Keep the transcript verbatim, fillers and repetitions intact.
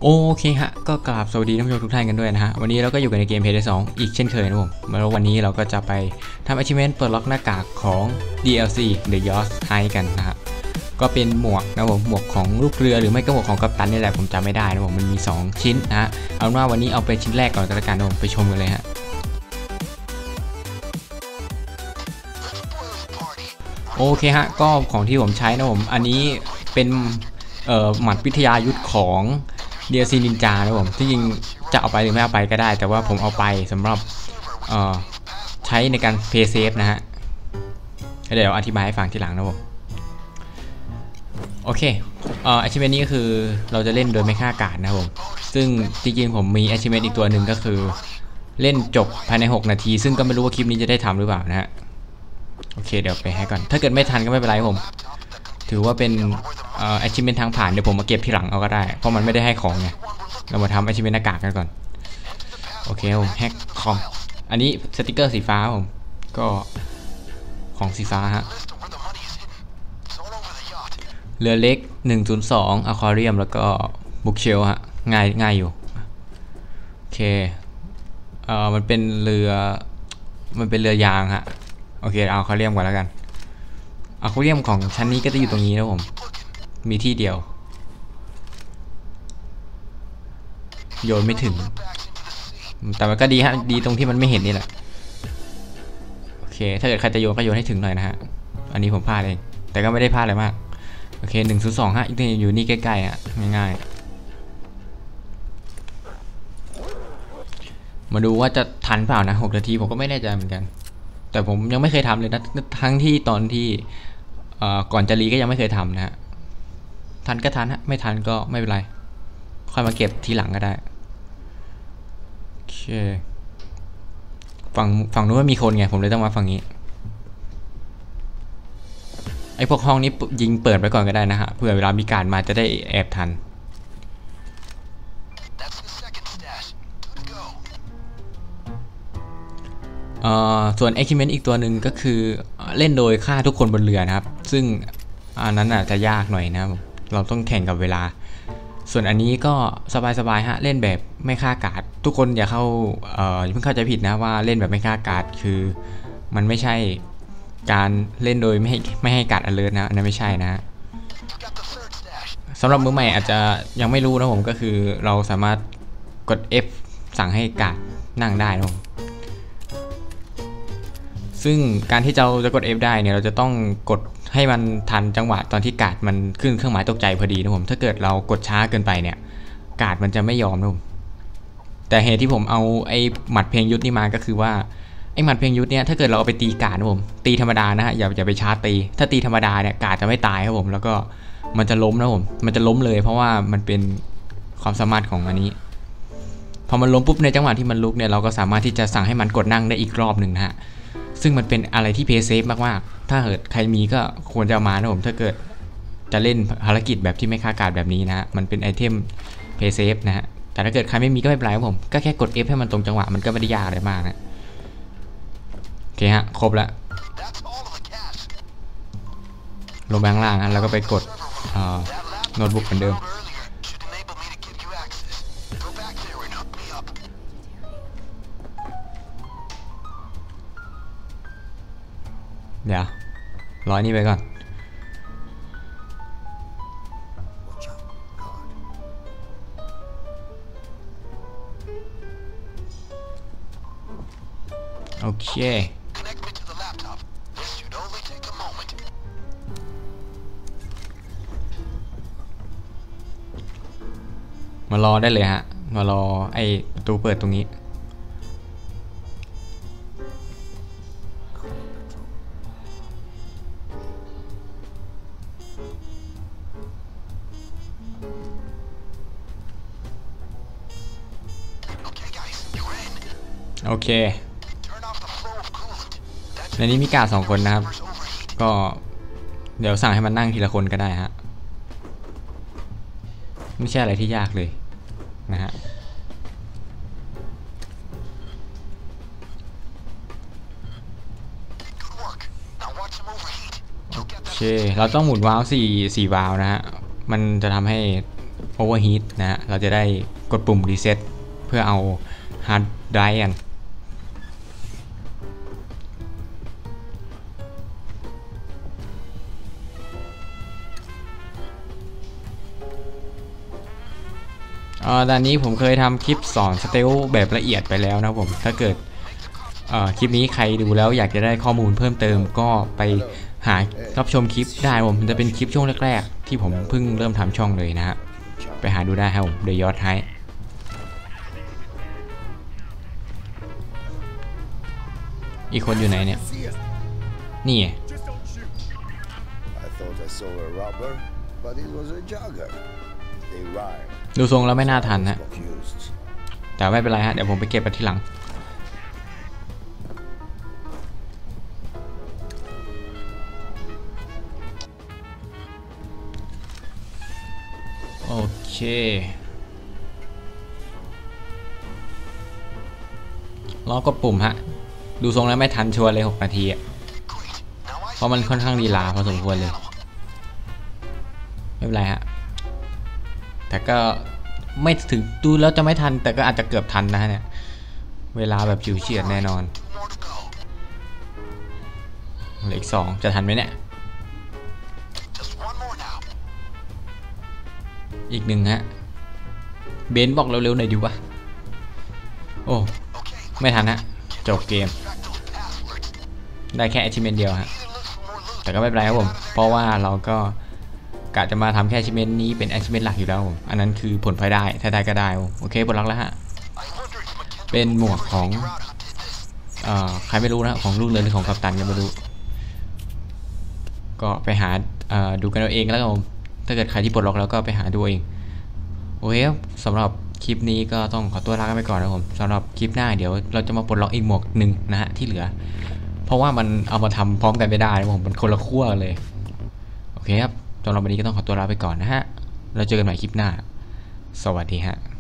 โอเคฮะก็กราบสวัสดีท่านผู้ชมทุกท่านกันด้วยนะฮะวันนี้เราก็อยู่กันในเกม Payday สองอีกเช่นเคยนะผมแล้ววันนี้เราก็จะไปทำ achievement เปิดล็อกหน้ากากของ ดี แอล ซี The Yost High กันนะฮะก็เป็นหมวกนะผมหมวกของลูกเรือหรือไม่ก็หมวกของกัปตันนี่แหละผมจำไม่ได้นะผมมันมีสองชิ้นนะฮะเอาเป็นว่าวันนี้เอาไปชิ้นแรกก่อนกันละกันนะผมไปชมกันเลยฮะโอเคฮะก็ของที่ผมใช้นะผมอันนี้เป็นเอ่อหมัดวิทยายุทธของ ดี แอล ซี Ninja นะผมที่จริงจะเอาไปหรือไม่เอาไปก็ได้แต่ว่าผมเอาไปสำหรับเอ่อใช้ในการ play safe นะฮะเดี๋ยวอธิบายให้ฟังทีหลังนะผมโอเคเอ่อ achievement นี้ก็คือเราจะเล่นโดยไม่ฆ่าการนะผมซึ่งจริงๆผมมี achievement อีกตัวหนึ่งก็คือเล่นจบภายในหกนาทีซึ่งก็ไม่รู้ว่าคลิปนี้จะได้ทำหรือเปล่านะฮะโอเคเดี๋ยวไปให้ก่อนถ้าเกิดไม่ทันก็ไม่เป็นไรผมถือว่าเป็นเอ่อ achievement ทางผ่านเดี๋ยวผมมาเก็บทีหลังเอาก็ได้เพราะมันไม่ได้ให้ของไงเรามาทำ achievement หน้ากากกันก่อนโอเคผมแฮกคอมอันนี้สติกเกอร์สีฟ้าผมก็ของสีฟ้าฮะเรือเล็กหนึ่งศูนย์สองอะควาเรียมแล้วก็บุ๊กเชลฮะง่ายง่ายอยู่โอเคเอ่อมันเป็นเรือมันเป็นเรือยางฮะโอเคเอาอะควาเรียมก่อนแล้วกันอะควาเรียมของชั้นนี้ก็จะอยู่ตรงนี้นะผมมีที่เดียวโยนไม่ถึงแต่มันก็ดีฮะดีตรงที่มันไม่เห็นนี่แหละโอเคถ้าเกิดใครจะโยนก็โยนให้ถึงหน่อยนะฮะอันนี้ผมพลาดเองแต่ก็ไม่ได้พลาดอะไรมากโอเคหนึ่งศูนย์สองฮะอยู่นี่ใกล้ๆอ่ะง่ายๆมาดูว่าจะทันเปล่านะหกนาทีผมก็ไม่แน่ใจเหมือนกันแต่ผมยังไม่เคยทำเลยนะทั้งที่ตอนที่ก่อนจะรีก็ยังไม่เคยทำนะฮะทันก็ทันฮะไม่ทันก็ไม่เป็นไรค่อยมาเก็บทีหลังก็ได้โอเคฝั่งฝั่งนู้นว่ามีคนไงผมเลยต้องมาฝั่งนี้ไอพวกห้องนี้ยิงเปิดไปก่อนก็ได้นะฮะเผื่อเวลามีการมาจะได้แอบทันเอ่อส่วน achievement อีกตัวหนึ่งก็คือเล่นโดยฆ่าทุกคนบนเรือนะครับซึ่งอันนั้นอาจจะยากหน่อยนะครับเราต้องแข่งกับเวลาส่วนอันนี้ก็สบายๆฮะเล่นแบบไม่ฆ่ากาดทุกคนอย่าเข้าเอ่ออย่าเพิ่งเข้าใจผิดนะว่าเล่นแบบไม่ฆ่ากาดคือมันไม่ใช่การเล่นโดยไม่ให้ไม่ให้การ alert นะอันนั้นไม่ใช่นะสำหรับมือใหม่อาจจะยังไม่รู้นะผมก็คือเราสามารถกด F สั่งให้การนั่งได้นะผมซึ่งการที่เราจะกด F ได้เนี่ยเราจะต้องกดให้มันทันจังหวะตอนที่การ์ดมันขึ้นเครื่องหมายตกใจพอดีนะผมถ้าเกิดเรากดช้าเกินไปเนี่ยการ์ดมันจะไม่ยอมนะผมแต่เหตุที่ผมเอาไอ้หมัดเพลงยุทธนี่มาก็คือว่าไอ้หมัดเพลงยุทธเนี่ยถ้าเกิดเราเอาไปตีการ์ดนะผมตีธรรมดานะฮะอย่าอย่าไปชาร์จตีถ้าตีธรรมดาเนี่ยการ์ดจะไม่ตายครับผมแล้วก็มันจะล้มนะผมมันจะล้มเลยเพราะว่ามันเป็นความสามารถของอันนี้พอมันล้มปุ๊บในจังหวะที่มันลุกเนี่ยเราก็สามารถที่จะสั่งให้มันกดนั่งได้อีกรอบหนึ่งนะฮะซึ่งมันเป็นอะไรที่เพย์เซฟมากๆถ้าเกิดใครมีก็ควรจะเอามานะผมถ้าเกิดจะเล่นภารกิจแบบที่ไม่ฆ่าการแบบนี้นะฮะมันเป็นไอเทมเพย์เซฟนะฮะแต่ถ้าเกิดใครไม่มีก็ไม่เป็นไรผมก็แค่กด F ให้มันตรงจังหวะมันก็ไม่ได้ยากอะไรมากนะโอเคฮะครบแล้วลงไปข้างล่างฮะแล้วก็ไปกดโน้ตบุ๊กเหมือนเดิมเดี๋ยวร้อยนี่ไปก่อนโอเคมารอได้เลยฮะมารอไอ้ประตูเปิดตรงนี้โอเคในนี้มีกาสองคนนะครับก็เดี๋ยวสั่งให้มันนั่งทีละคนก็ได้ฮะไม่ใช่อะไรที่ยากเลยนะฮะโอเคเราต้องหมุนวาล์วสี่สี่วาล์วนะฮะมันจะทำให้ overheat นะฮะเราจะได้กดปุ่ม reset เพื่อเอา hard drive กันเอ่อด้านนี้ผมเคยทำคลิปสอนสเตลแบบละเอียดไปแล้วนะผมถ้าเกิดเอ่อคลิปนี้ใครดูแล้วอยากจะได้ข้อมูลเพิ่มเติมก็ไปหารับชมคลิปได้ผมมันจะเป็นคลิปช่วงแรกๆที่ผมเพิ่งเริ่มทำช่องเลยนะฮะไปหาดูได้ครับผมเดยยอดไฮอีกคนอยู่ไหนเนี่ยนี่ดูทรงแล้วไม่น่าทันฮะแต่ไม่เป็นไรฮะเดี๋ยวผมไปเก็บไปที่หลังโอเคล้อกดปุ่มฮะดูทรงแล้วไม่ทันชัวร์เลยหกนาทีอ่ะเพราะมันค่อนข้างดีลาพอสมควรเลยไม่เป็นไรฮะแต่ก็ไม่ถึงดูแล้วจะไม่ทันแต่ก็อาจจะเกือบทันนะเนี่ยเวลาแบบฉิวเฉียดแน่นอนเหลืออีกสองจะทันไหมเนี่ยอีกหนึ่งฮะเบนบอกเร็วๆหน่อยดิวะโอ้ไม่ทันฮะจบเกมได้แค่ achievement เดียวฮะแต่ก็ไม่เป็นไรครับผมเพราะว่าเราก็กะจะมาทำแค่ achievement นี้เป็น achievement หลักอยู่แล้วผมอันนั้นคือผลพลอยได้ถ้าได้ก็ได้โอเคปลดล็อกแล้วฮะเป็นหมวกของเอ่อใครไม่รู้นะของลูกเรือหรือของกัปตันก็ไม่รู้ก็ไปหาดูกันเอาเองแล้วกันผมถ้าเกิดใครที่ปลดล็อกแล้วก็ไปหาดูเองโอเคสำหรับคลิปนี้ก็ต้องขอตัวลาไปก่อนนะผมสำหรับคลิปหน้าเดี๋ยวเราจะมาปลดล็อกอีกหมวกหนึ่งนะฮะที่เหลือเพราะว่ามันเอามาทำพร้อมกันไม่ได้นะผมมันคนละขั้วเลยโอเคครับสำหรับวันนี้ก็ต้องขอตัวลาไปก่อนนะฮะเราเจอกันใหม่คลิปหน้าสวัสดีฮะ